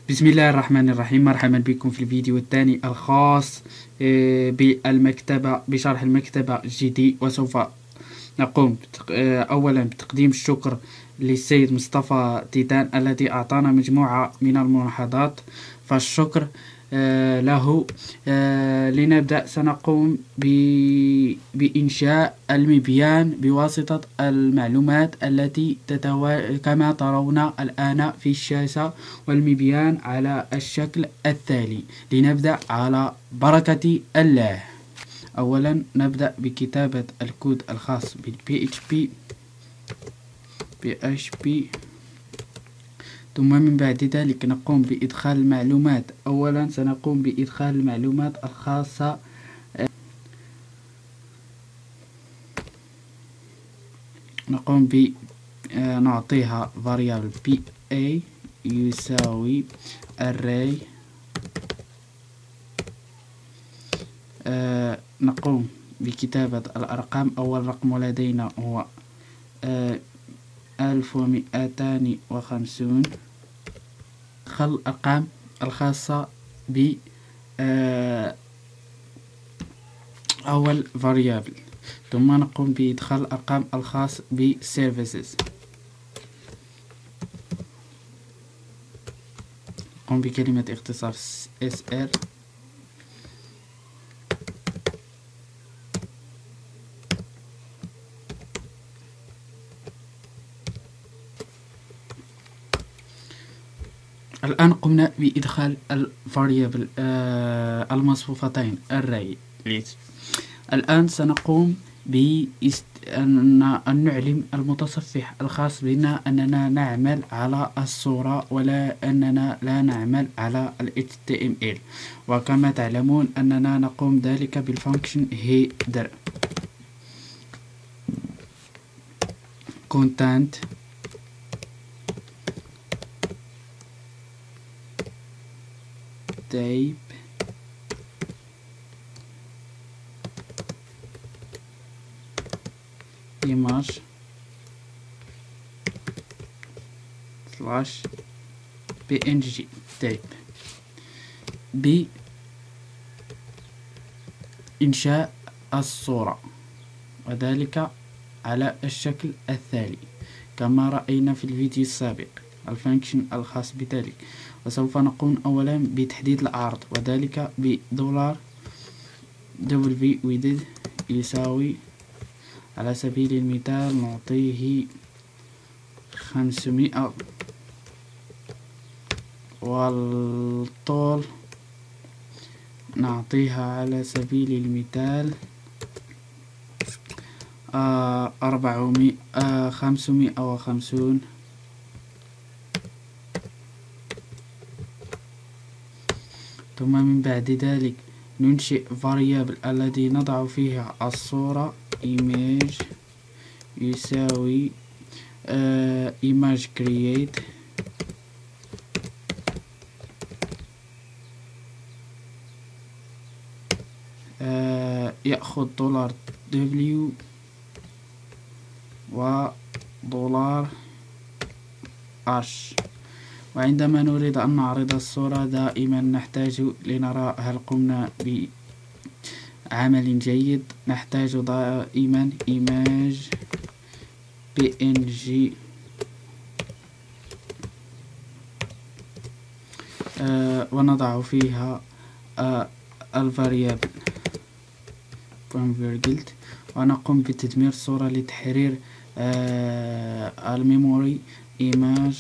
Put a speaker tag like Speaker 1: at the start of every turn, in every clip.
Speaker 1: بسم الله الرحمن الرحيم. مرحبا بكم في الفيديو الثاني الخاص بالمكتبة، بشرح المكتبة GD. وسوف نقوم أولا بتقديم الشكر للسيد مصطفى تيتان الذي أعطانا مجموعة من الملاحظات، فالشكر له. لنبدأ، سنقوم بإنشاء المبيان بواسطة المعلومات التي كما ترون الآن في الشاشة، والمبيان على الشكل التالي. لنبدأ على بركة الله. أولا نبدأ بكتابة الكود الخاص بالPHP، ثم من بعد ذلك نقوم بإدخال المعلومات. أولا سنقوم بإدخال المعلومات الخاصة، نقوم نعطيها variable PA يساوي array. نقوم بكتابة الأرقام. أول رقم لدينا هو 1250. ندخل الأرقام الخاصة ب أول variable، ثم نقوم بإدخال الأرقام الخاص ب services. نقوم بكلمة اختصار SR. الآن قمنا بإدخال الفاريبل المصفوفتين array list. الآن سنقوم أن نعلم المتصفح الخاص بنا أننا نعمل على الصورة، ولا أننا لا نعمل على HTML. وكما تعلمون أننا نقوم ذلك بالفانكشن header content type image /png type بإنشاء الصورة، وذلك على الشكل التالي كما رأينا في الفيديو السابق، الفانكشن الخاص بذلك. وسوف نقوم أولا بتحديد العرض، وذلك $w width يساوي، على سبيل المثال نعطيه 500، والطول نعطيها على سبيل المثال 550. ثم من بعد ذلك ننشئ variable الذي نضع فيها الصورة image يساوي image create يأخذ $w و $h. وعندما نريد أن نعرض الصورة دائما نحتاج لنرى هل قمنا بعمل جيد، نحتاج دائما image png ونضع فيها الفاريابل converged، ونقوم بتدمير الصورة لتحرير الميموري image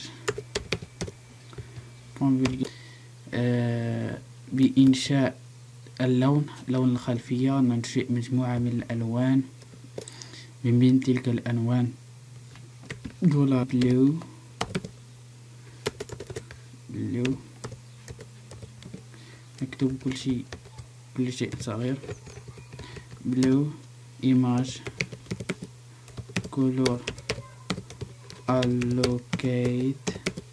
Speaker 1: بإنشاء اللون، لون الخلفية. ننشئ مجموعة من الألوان، من بين تلك الألوان blue نكتب كل شيء صغير. blue image color allocate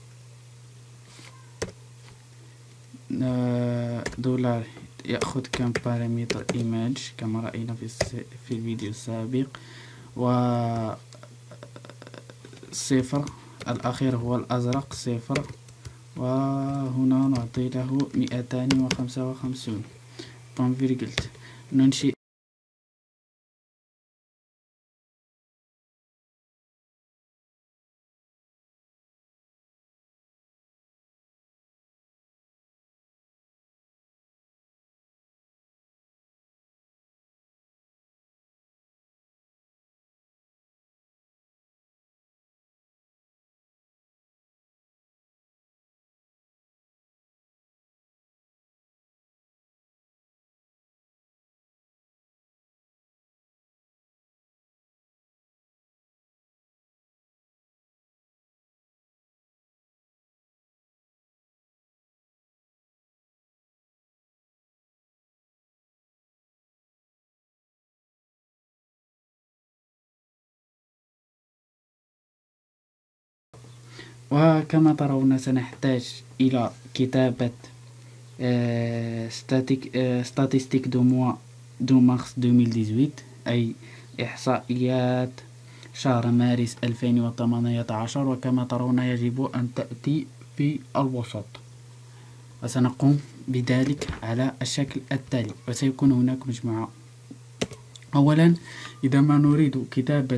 Speaker 1: $، يأخذ كم بارامتر image كما رأينا في الفيديو السابق. و صفر، الأخير هو الأزرق 0، وهنا نعطي له 255 بون فيرغلت. ننشئ وكما ترون سنحتاج إلى كتابة statistique دو مارس 2018 أي إحصائيات شهر مارس 2018. وكما ترون يجب أن تأتي في الوسط، وسنقوم بذلك على الشكل التالي. وسيكون هناك مجموعة. أولا إذا ما نريد كتابة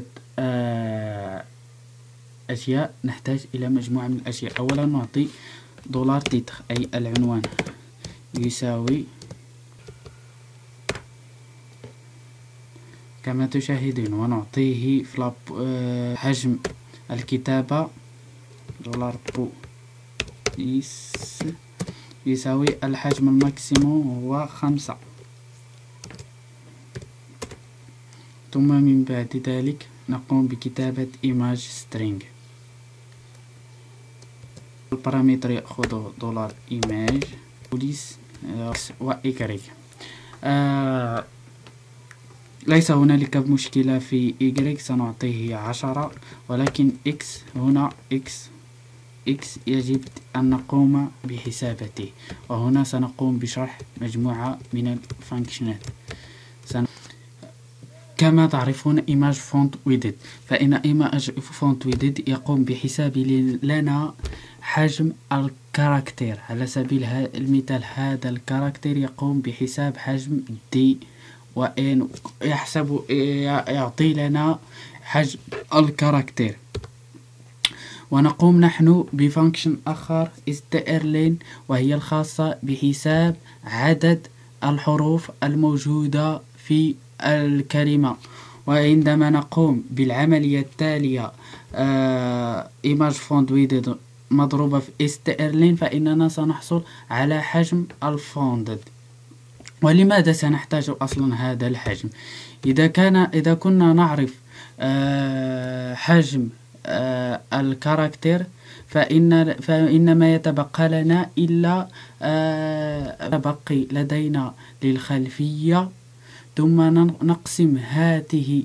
Speaker 1: أشياء نحتاج إلى مجموعة من الأشياء. أولا نعطي دولار تيتر أي العنوان يساوي كما تشاهدون، ونعطيه فلاب حجم الكتابة دولار بوليس يساوي الحجم الماكسيموم هو 5. ثم من بعد ذلك نقوم بكتابة إيماج سترينج. البارامتر يأخذ دولار إيماج بوليس و إيكغيك. ليس هنالك مشكلة في إيكغيك، سنعطيه 10، ولكن إكس هنا إكس يجب أن نقوم بحسابته. وهنا سنقوم بشرح مجموعة من الفانكشنات. كما تعرفون إيماج فونت ويدت، فإن إيماج فونت ويدت يقوم بحساب لنا حجم الكاركتير. على سبيل المثال هذا الكاركتير يقوم بحساب حجم دي وإن يعطي لنا حجم الكاركتير. ونقوم نحن بفانكشن آخر strlen، وهي الخاصة بحساب عدد الحروف الموجودة في الكلمة. وعندما نقوم بالعملية التالية image font width مضروبة في strlen، فإننا سنحصل على حجم الفوند. ولماذا سنحتاج أصلا هذا الحجم؟ إذا كنا نعرف حجم الكاركتير فإن ما يتبقى لنا إلا تبقي لدينا للخلفية، ثم نقسم هذه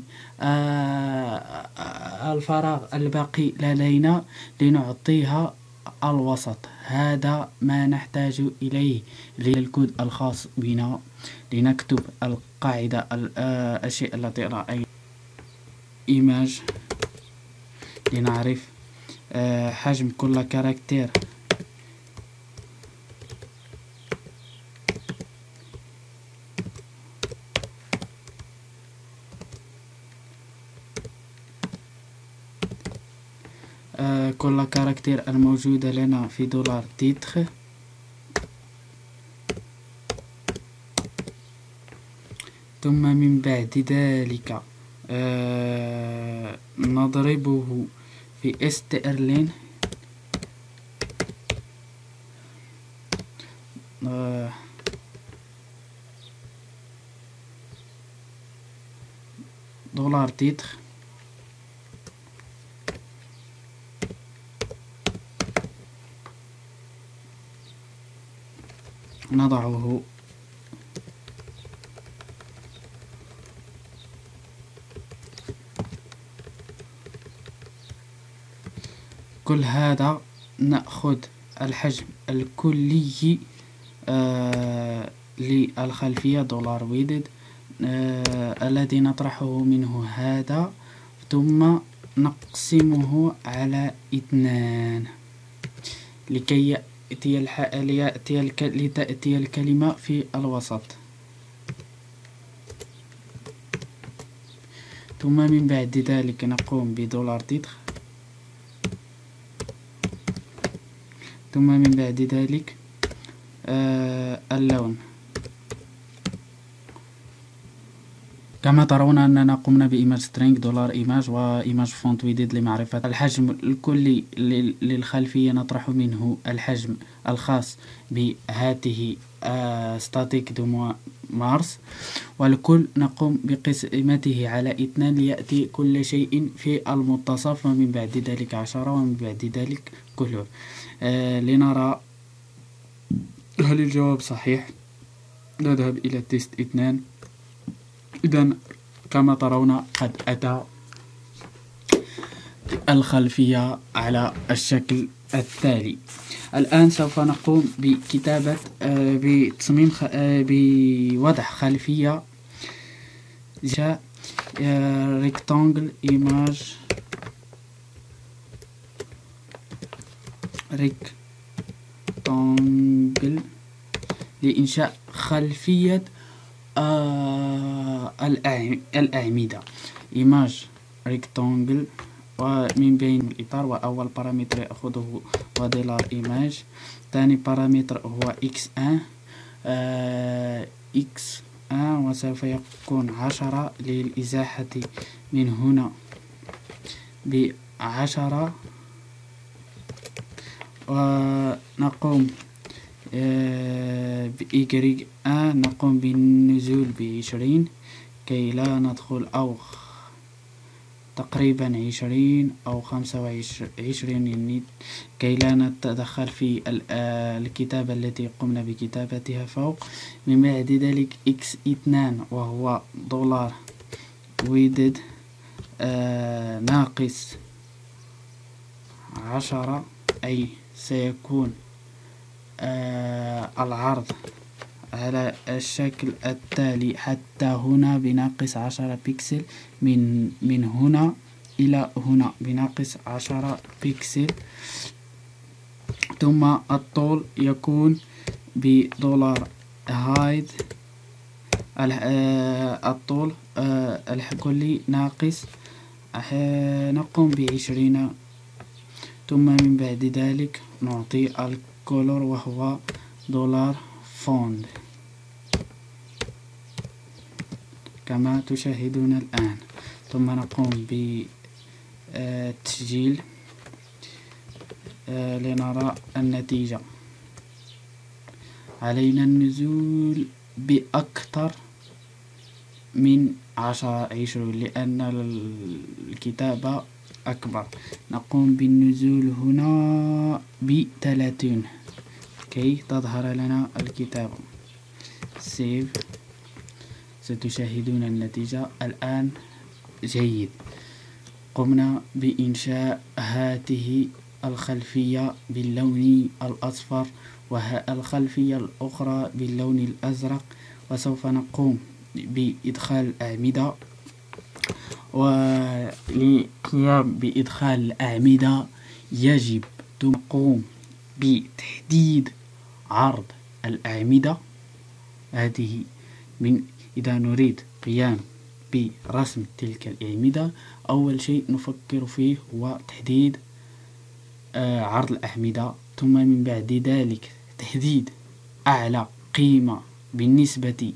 Speaker 1: الفراغ الباقي لدينا لنعطيها الوسط. هذا ما نحتاج إليه للكود الخاص بنا لنكتب القاعدة الشيء التي رأينا إيماج لنعرف حجم كل كاركتير. كل كاركتير الموجودة لنا في دولار تيتر. ثم من بعد ذلك نضربه في strlen دولار تيتر نضعه كل هذا. نأخذ الحجم الكلي للخلفية دولار ويدد الذي نطرحه منه هذا، ثم نقسمه على 2 لكي لتأتي الكلمة في الوسط. ثم من بعد ذلك نقوم بدولار تيتر. ثم من بعد ذلك اللون. كما ترون أننا قمنا بإيماج سترينج دولار إيماج وإيماج فونت ويديد لمعرفة الحجم الكلي للخلفية. نطرح منه الحجم الخاص بهاته ستاتيك دو مارس، والكل نقوم بقسمته على 2 ليأتي كل شيء في المنتصف، ومن بعد ذلك 10، ومن بعد ذلك كله. لنرى هل الجواب صحيح. نذهب إلى تيست 2. إذن كما ترون قد أتى الخلفية على الشكل التالي. الآن سوف نقوم بكتابة بتصميم بوضع خلفية rectangle image rectangle لإنشاء خلفية الأعمدة. إيماج ريكتانجل، ومن بين الإطار، وأول بارامتر يأخذه هو دولار إيماج. ثاني بارامتر هو x1 وسوف يكون 10 للإزاحة من هنا ب10، ونقوم بإيكغيك نقوم بالنزول ب20 كي لا ندخل، أو تقريبا 20 أو 25 يعني كي لا نتدخل في الكتابة التي قمنا بكتابتها فوق. من بعد ذلك x2 وهو دولار ويدد ناقص 10، أي سيكون العرض على الشكل التالي حتى هنا بناقص 10 بكسل، من هنا إلى هنا بناقص 10 بكسل. ثم الطول يكون بدولار هايد الطول الكلي ناقص نقوم ب20. ثم من بعد ذلك نعطي الكولور وهو دولار فوند كما تشاهدون الآن. ثم نقوم بتسجيل لنرى النتيجة. علينا النزول بأكثر من 20 لأن الكتابة أكبر. نقوم بالنزول هنا ب30 كي تظهر لنا الكتابة. سيف. ستشاهدون النتيجة الآن. جيد. قمنا بإنشاء هذه الخلفية باللون الأصفر والخلفية الأخرى باللون الأزرق، وسوف نقوم بإدخال الأعمدة. وللقيام بإدخال الأعمدة يجب نقوم بتحديد عرض الأعمدة هذه. إذا نريد قيام برسم تلك الأعمدة، أول شيء نفكر فيه هو تحديد عرض الأعمدة، ثم من بعد ذلك تحديد أعلى قيمة بالنسبة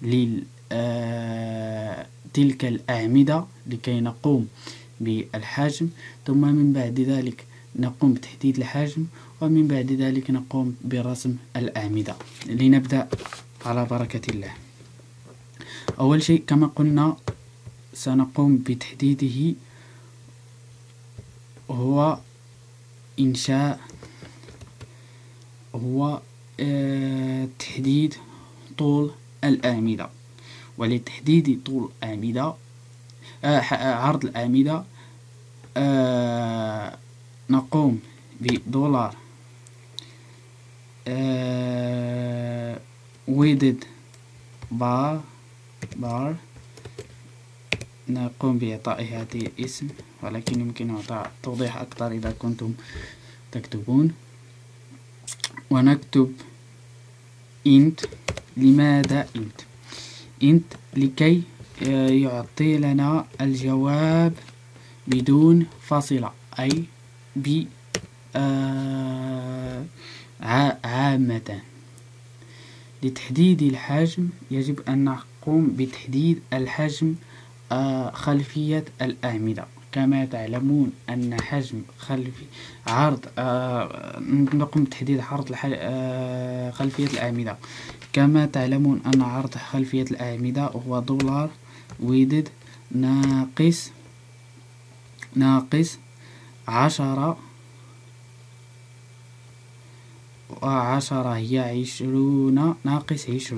Speaker 1: تلك الأعمدة لكي نقوم بالحجم، ثم من بعد ذلك نقوم بتحديد الحجم، ومن بعد ذلك نقوم برسم الأعمدة. لنبدأ على بركة الله. أول شيء كما قلنا سنقوم بتحديده هو تحديد طول الأعمدة. ولتحديد طول الأعمدة عرض الأعمدة نقوم بدولار ويدد بار نقوم بإعطائها هذه الاسم، ولكن يمكن إعطاء توضيح أكثر إذا كنتم تكتبون. ونكتب int. لماذا int لكي يعطي لنا الجواب بدون فاصلة، أي عامة. لتحديد الحجم يجب أن نقوم بتحديد الحجم خلفية الأعمدة. كما تعلمون أن حجم عرض نقوم بتحديد عرض خلفية الأعمدة. كما تعلمون أن عرض خلفية الأعمدة هو دولار ويدد ناقص 10، و10 هي 20 ناقص 20.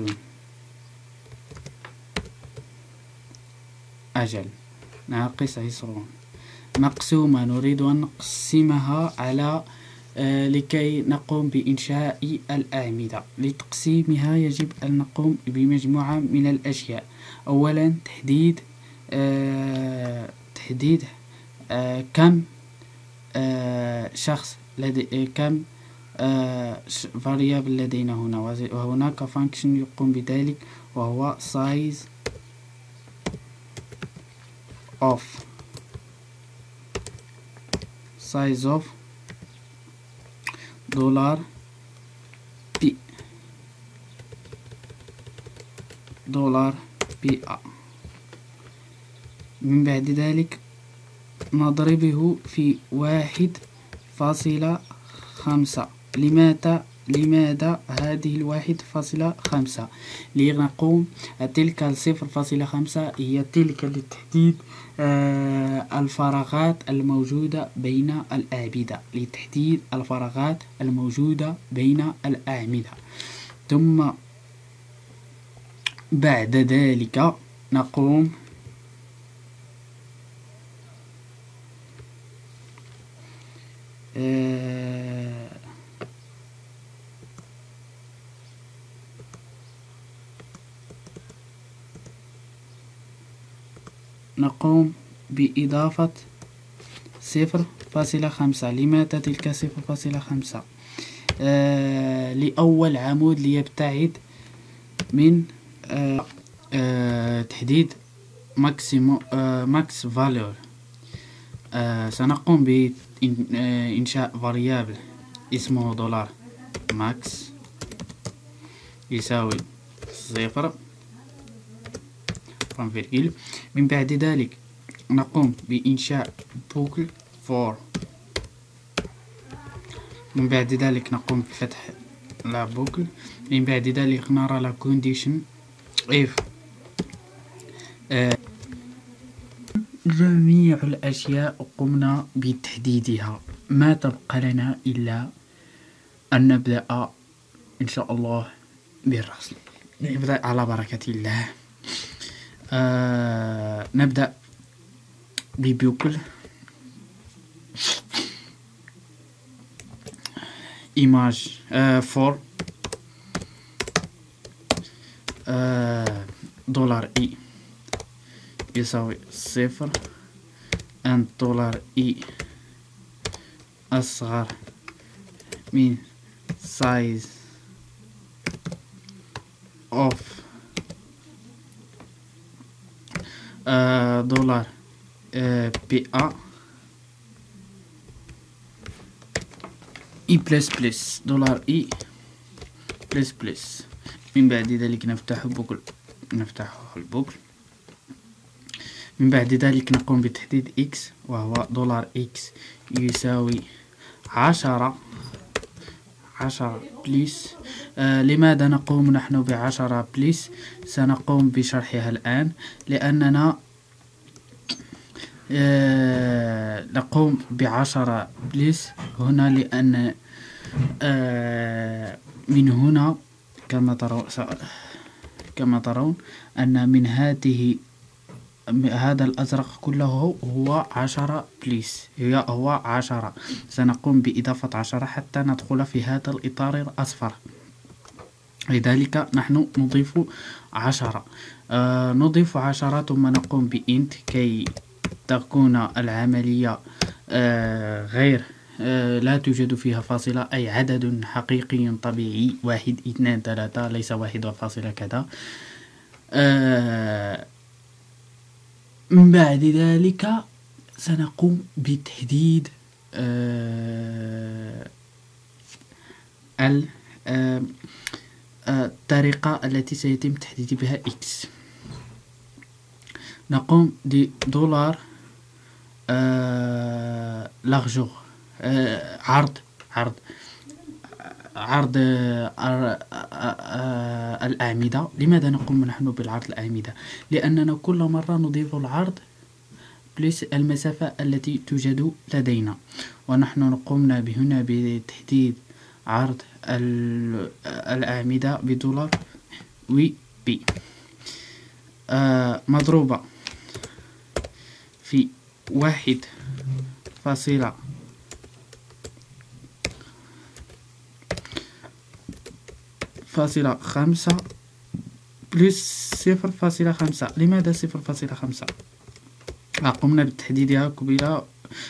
Speaker 1: أجل ناقص 20 مقسومة. نريد أن نقسمها على لكي نقوم بإنشاء الأعمدة. لتقسيمها يجب أن نقوم بمجموعة من الأشياء. أولا تحديد كم شخص كم variable لدينا هنا، وهناك function يقوم بذلك وهو size of $p. من بعد ذلك نضربه في 1.5. لماذا هذه 1.5؟ لنقوم تلك 0.5 هي تلك لتحديد الفراغات الموجودة بين الأعمدة، ثم بعد ذلك نقوم بإضافة 0.5. لماذا تلك 0.5؟ لأول عمود ليبتعد من تحديد max value. سنقوم بإنشاء variable اسمه دولار max يساوي 0. من بعد ذلك نقوم بإنشاء بوكل for. من بعد ذلك نقوم بفتح لا بوكل. من بعد ذلك نرى لا condition if جميع الأشياء قمنا بتحديدها. ما تبقى لنا إلا أن نبدأ إن شاء الله بالرسم. نبدأ على بركة الله. نبدأ ببوكل image for دولار $e يساوي 0 and دولار $e أصغر من size of دولار PA E بلس دولار E بلس. من بعد ذلك نفتح البوكل. من بعد ذلك نقوم بتحديد X وهو دولار X يساوي 10 بلس. لماذا نقوم نحن ب10 بلس؟ سنقوم بشرحها الآن. لأننا نقوم ب10 بلس هنا لأن من هنا كما ترون أن من هذا الأزرق كله هو 10 بلس، هو 10. سنقوم بإضافة 10 حتى ندخل في هذا الإطار الأصفر. لذلك نحن نضيف 10. نضيف 10 ثم نقوم بإنت كي تكون العملية غير لا توجد فيها فاصلة، أي عدد حقيقي طبيعي، 1 2 3، ليس 1 كذا. من بعد ذلك سنقوم بتحديد الطريقة التي سيتم تحديد بها x. نقوم بدولار l'argent، عرض عرض عرض الأعمدة. لماذا نقوم نحن بالعرض الأعمدة؟ لأننا كل مرة نضيف العرض بلس المسافة التي توجد لدينا، ونحن قمنا هنا بتحديد عرض الأعمدة بدولار و بي مضروبة في 1.5 بلس 0.5. لماذا 0.5؟ قمنا بتحديدها قبل.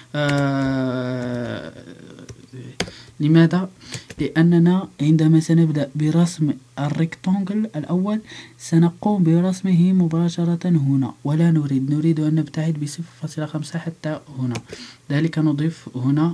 Speaker 1: لماذا؟ لأننا عندما سنبدأ برسم الريكتانجل الأول سنقوم برسمه مباشرة هنا، ولا نريد أن نبتعد ب0.5 حتى هنا، ذلك نضيف هنا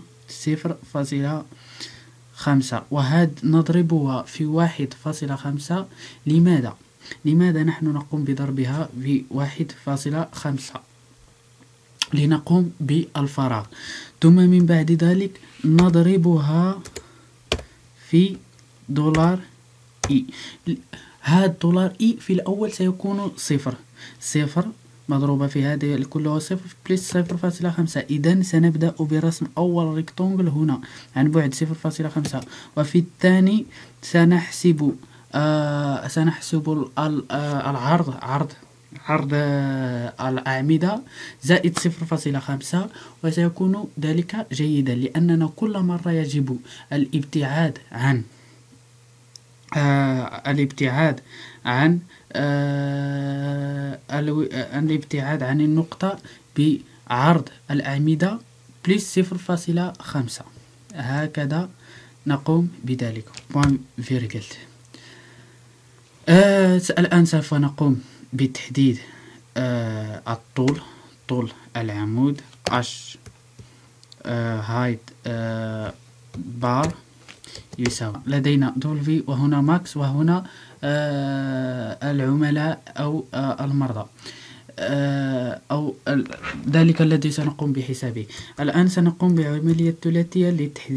Speaker 1: 0.5 وهذا نضربها في 1.5. لماذا نحن نقوم بضربها ب1.5؟ لنقوم بالفراغ، ثم من بعد ذلك نضربها في دولار إي. هذا دولار إي في الأول سيكون 0 مضروبة في هذه كلها 0 بلس 0.5. إذن سنبدأ برسم أول ريكتانجل هنا عن بعد 0.5، وفي الثاني سنحسب عرض الأعمدة زائد 0.5، وسيكون ذلك جيدا لأننا كل مرة يجب الابتعاد عن النقطة بعرض الأعمدة بلس 0.5. هكذا نقوم بذلك. الآن سوف نقوم بتحديد طول العمود h height بار يساوي، لدينا دولفي وهنا ماكس وهنا العملاء أو المرضى أو ذلك الذي سنقوم بحسابه. الآن سنقوم بعملية ثلاثية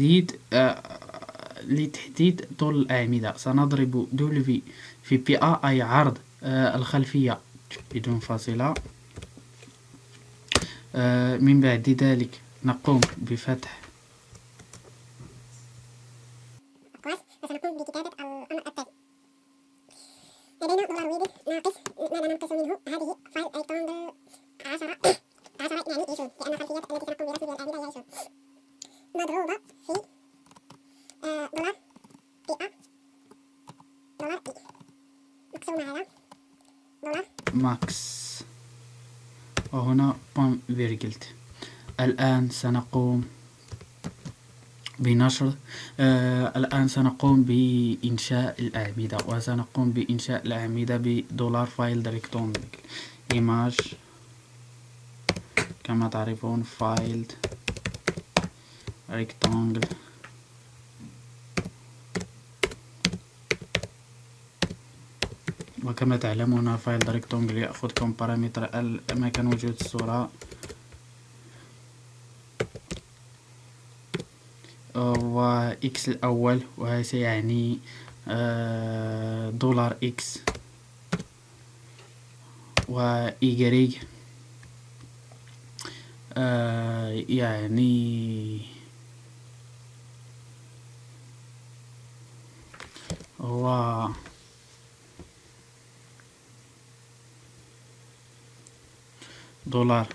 Speaker 1: لتحديد طول الأعمدة. سنضرب دولفي في بي A أي عرض الخلفية بدون فاصلة. من بعد ذلك نقوم بفتح
Speaker 2: وسنقوم بكتابة الأمر التالي: لدينا دولار ويدي ناقص ماذا ننقص منه؟ هذه فايل ريكتانجل 10 يعني يسون، لأن الخلفيات التي سنقوم برسمها الأعمدة هي يسون، مضروبة في دولار بي A دولار إي مقسومة على دولار
Speaker 1: ماكس وهنا بوم فيرجلت. الآن سنقوم بنشر الآن سنقوم بإنشاء الأعمدة، وسنقوم بإنشاء الأعمدة بدولار فايل ريكتانجل إيماج كما تعرفون فايل ريكتانجل. وكما تعلمون فايل ريكتانجل يأخذ كم بارامتر مكان وجود الصورة وإكس الأول، وهذا يعني دولار إكس، وإيجريج يعني هو دولار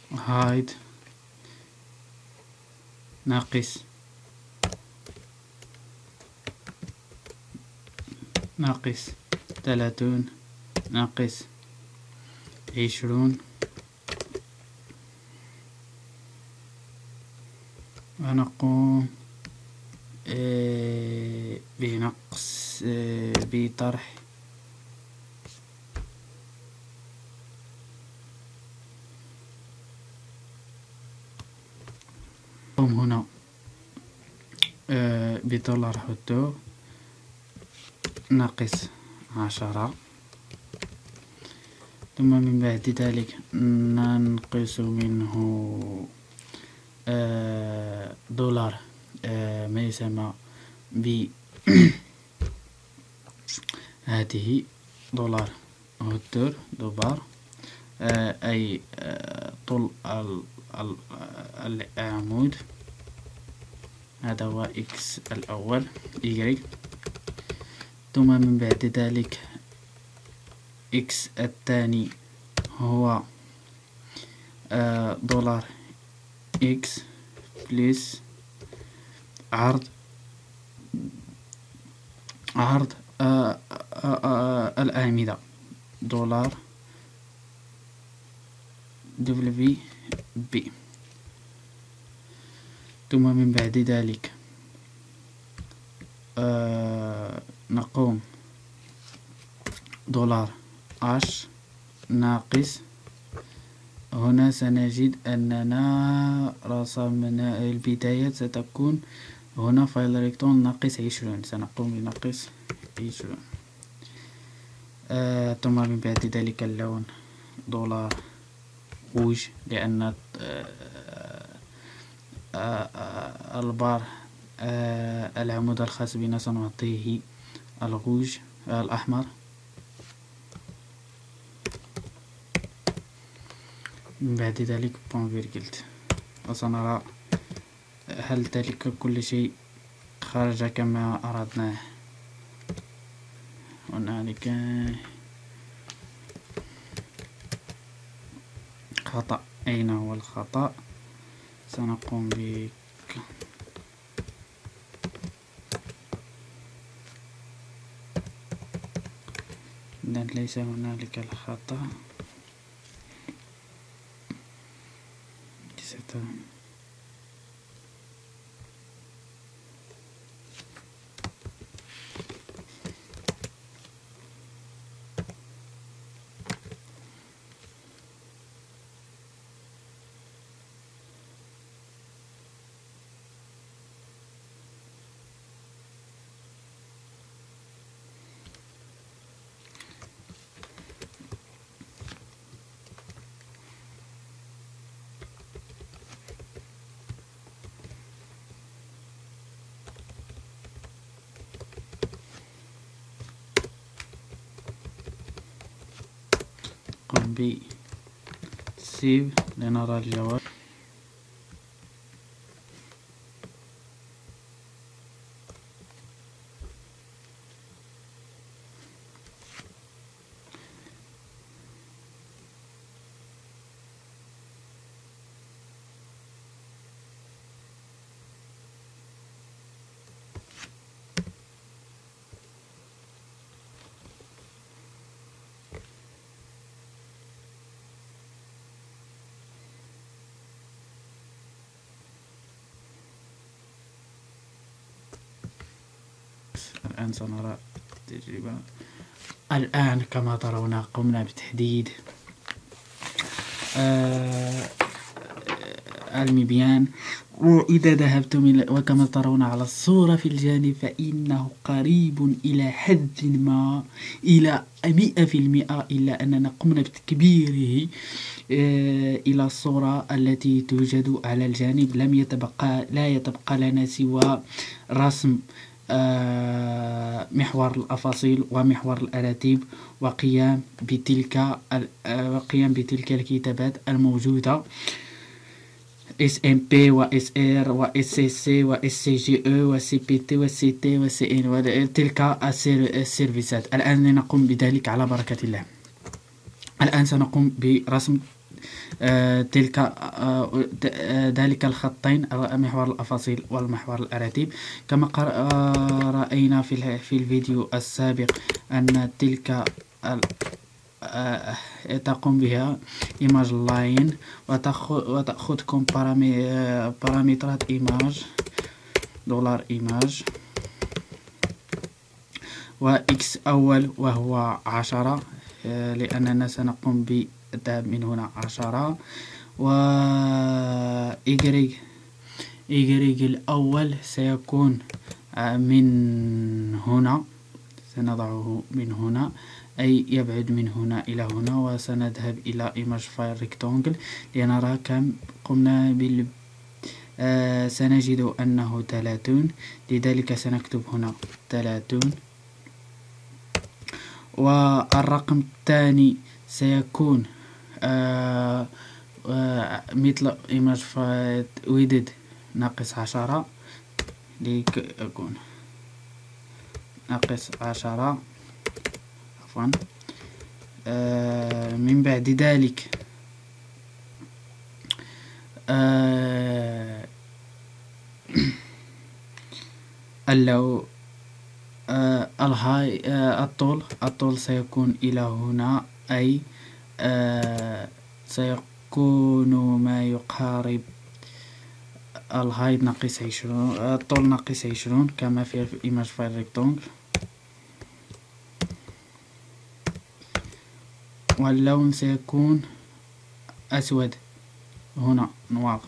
Speaker 1: هايد ناقص 30 ناقص 20 ونقوم بنقص بطرح نقوم هنا بدولار هوتو ناقص 10 ثم من بعد ذلك ننقص منه دولار ما يسمى ب هذه دولار هوتور دوبار أي طول العمود. هذا هو إكس الأول Y. ثم من بعد ذلك إكس الثاني هو دولار إكس بلس عرض الأعمدة دولار دبليو بي. ثم من بعد ذلك نقوم دولار اش ناقص. هنا سنجد أننا رسمنا البداية ستكون هنا فايل ريكتون ناقص 20. سنقوم بناقص 20. ثم من بعد ذلك اللون دولار روج لأن البار العمود الخاص بنا سنعطيه الروج الأحمر. من بعد ذلك بون فيرجلت وسنرى هل ذلك كل شيء خرج كما أردناه. هنالك خطأ. أين هو الخطأ؟ سنقوم ليس هنالك الخطأ. قم بسيف لنرى الجواب. الآن سنرى التجربة. الآن كما ترون قمنا بتحديد المبيان، وإذا ذهبتم وكما ترون على الصورة في الجانب فإنه قريب إلى حد ما إلى 100%، إلا أننا قمنا بتكبيره إلى الصورة التي توجد على الجانب. لا يتبقى لنا سوى رسم محور الأفاصيل ومحور الأراتب وقيام بتلك الكتابات الموجودة SMP و SR و SCC و SCGE و CPT و CT و CN وتلك السيرفيسات. الآن نقوم بذلك على بركة الله. الآن سنقوم برسم ذلك الخطين، محور الأفاصيل والمحور الأراتيب. كما رأينا في الفيديو السابق أن تلك تقوم بها إيماج لاين، وتأخذكم بارامترات إيماج دولار إيماج، وإكس أول وهو 10 لأننا سنقوم بالذهاب من هنا 10، و إيجريج الأول سيكون من هنا، سنضعه من هنا أي يبعد من هنا إلى هنا، وسنذهب إلى إيماج فايل ريكتونجل لنرى كم قمنا سنجد أنه 30، لذلك سنكتب هنا 30. والرقم الثاني سيكون مثل إيماج فايل ويدد ناقص 10 ليكون ناقص 10 عفوا. من بعد ذلك لو الهاي الطول سيكون إلى هنا، أي سيكون ما يقارب الهايت ناقص 20، الطول ناقص 20 كما في إيماج فايل ريكتونجل. واللون سيكون أسود هنا نوار.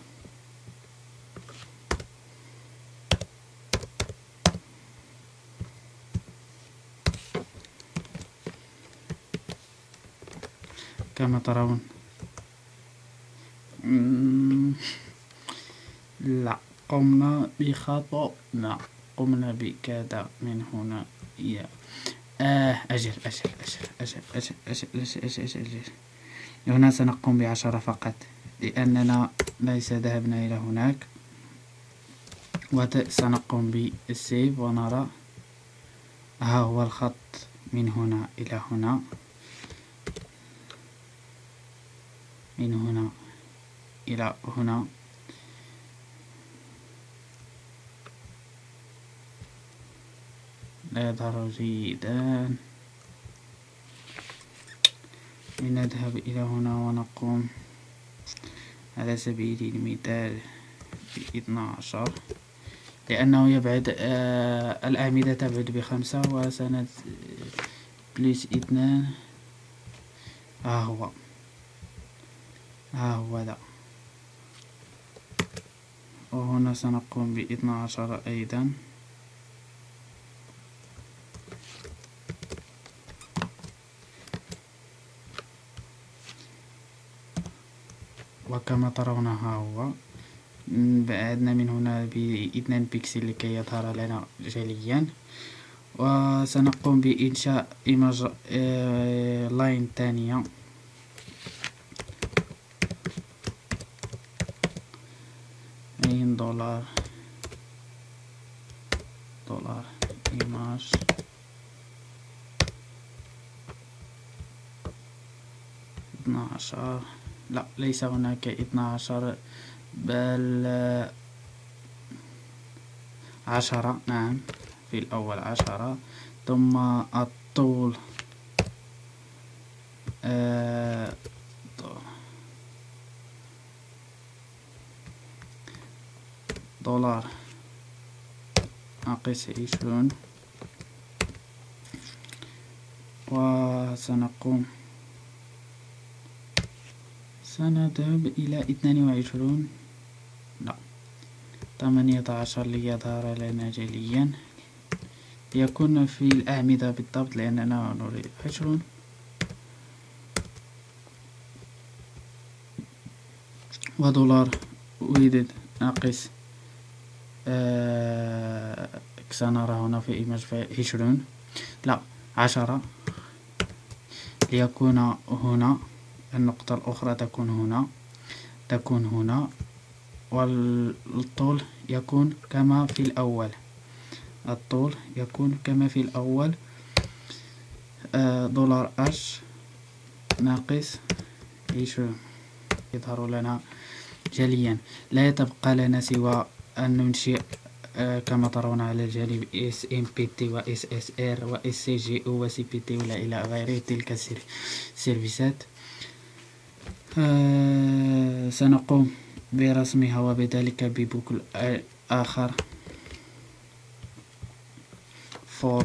Speaker 1: كما ترون لا قمنا بخطأ، لا قمنا بكذا من هنا أجل أجل أجل أجل أجل أجل أجل أجل أجل أجل. هنا سنقوم ب10 فقط لأننا ليس ذهبنا إلى هناك، وسنقوم بالسيف ونرى ها هو الخط من هنا إلى هنا، من هنا إلى هنا. لا يظهر جيدا. لنذهب إلى هنا ونقوم على سبيل المثال ب12 لأنه يبعد الأعمدة تبعد ب5 وسند بلس 2. ها هو ذا، وهنا سنقوم ب12 أيضا. وكما ترون ها هو بعدنا من هنا ب2 بكسل لكي يظهر لنا جليا. وسنقوم بإنشاء إيماج لاين ثانية، $، إيماج $12. لا ليس هناك 12 بل 10. نعم في الأول 10. ثم الطول $، ناقص 20. وسنقوم سنذهب إلى 22، لا 18 ليظهر لنا جليا، يكون في الأعمدة بالضبط لأننا نريد 20. $، ويدد ناقص سنرى هنا في إيماج 20، لا 10 ليكون هنا. النقطة الأخرى تكون هنا والطول يكون كما في الأول. الطول يكون كما في الأول $H ناقص 20. يظهر لنا جليا. لا تبقى لنا سوى أن ننشئ كما ترون على الجانب SMPT و SSR و SCGO و CPT ولا إلى غيره تلك السيرفيسات. سنقوم برسمها وبذلك ببوكل آخر for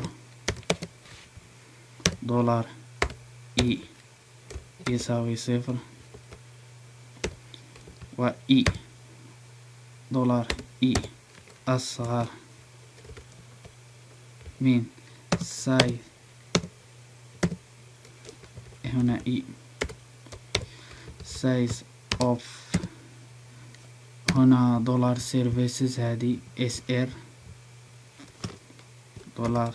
Speaker 1: دولار E يساوي 0 و E دولار E أصغر من size هنا E size of هنا دولار services هذه SR دولار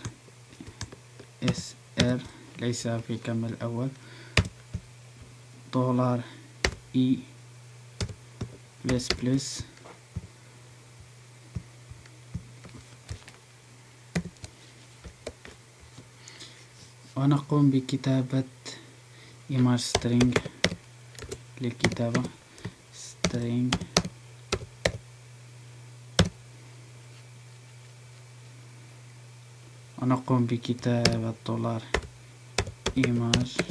Speaker 1: SR ليس في كم الأول دولار E بلس ونقوم بكتابة image string للكتابة string ونقوم بكتابة دولار image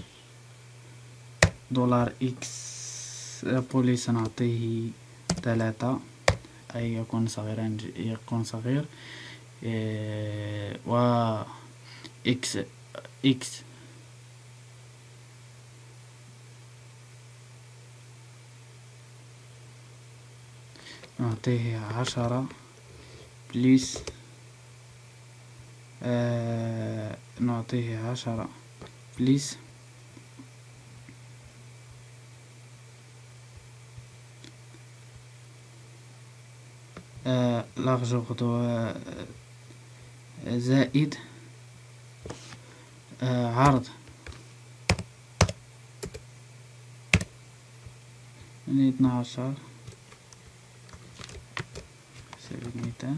Speaker 1: دولار x بوليس نعطيه 3 أي يكون صغيرا يكون صغير و x نعطيه 10 بليس نعطيه 10 بليس لارج زائد عرض من 12 سنتيمتر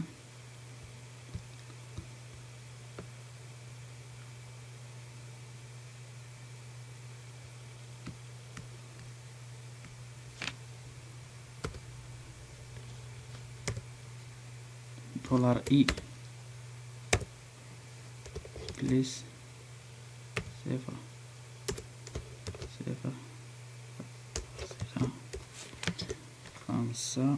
Speaker 1: دولار E بليس 0 5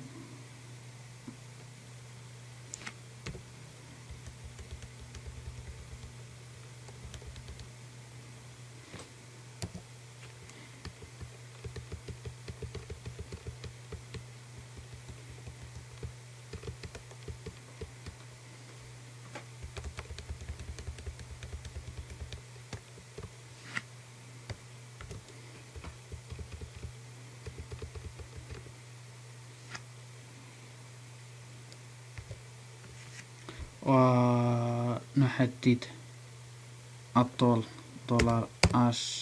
Speaker 1: ونحدد الطول دولار H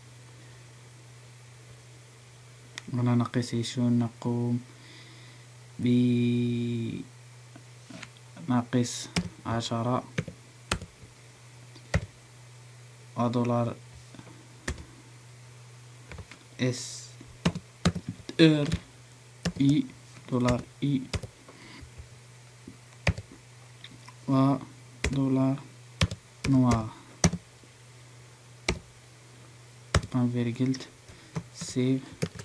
Speaker 1: ولا نقيس 20 نقوم بناقص 10 ودولار SR E دولار E ودولار نوار سيف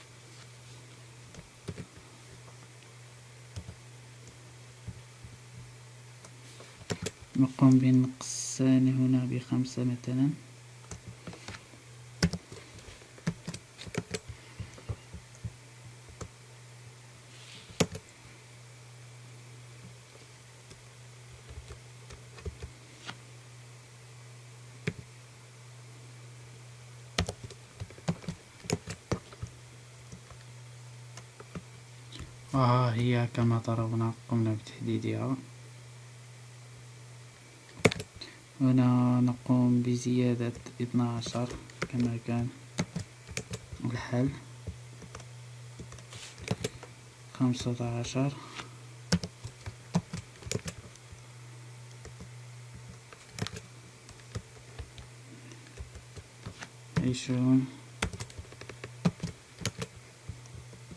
Speaker 1: نقوم بنقصان هنا ب5 مثلا وها هي كما ترون قمنا بتحديدها. هنا نقوم بزيادة 12 كما كان الحل 15 20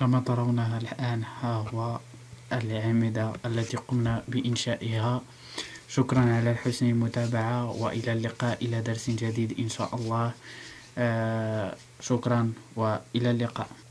Speaker 1: كما ترونها الآن ها هو الأعمدة التي قمنا بإنشائها. شكرا على حسن المتابعة، وإلى اللقاء إلى درس جديد إن شاء الله. شكرا وإلى اللقاء.